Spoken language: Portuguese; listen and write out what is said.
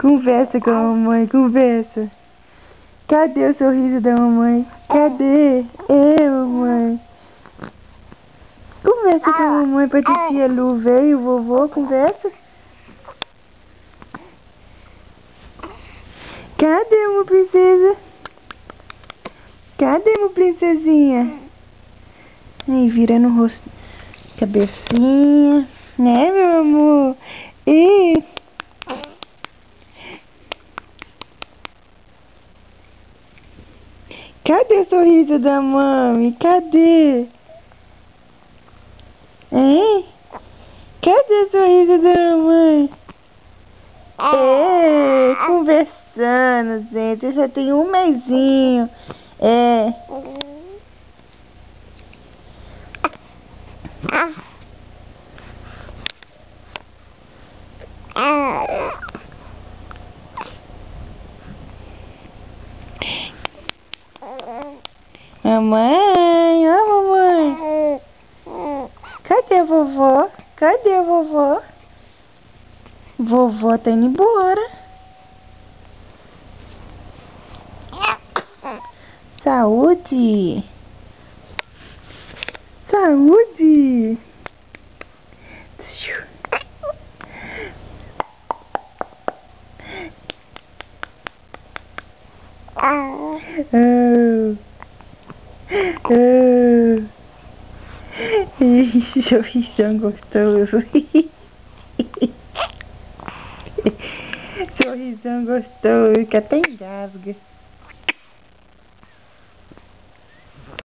Conversa com a mamãe, conversa. Cadê o sorriso da mamãe? Cadê? Mamãe. Conversa com a mamãe pra titia Lu. Veio, vovô, conversa. Cadê, uma princesa? Cadê, uma princesinha? Aí, virando o rosto. Cabecinha. Né, meu amor? Cadê o sorriso da mãe? Cadê? Hein? Cadê o sorriso da mamãe? Conversando, gente. Eu já tenho um mesinho. Mamãe, ó mamãe. Cadê a vovó? Cadê a vovó? Vovó tá indo embora. Saúde. Saúde. Sorrisão gostoso. Sorrisão gostoso, que até engasga.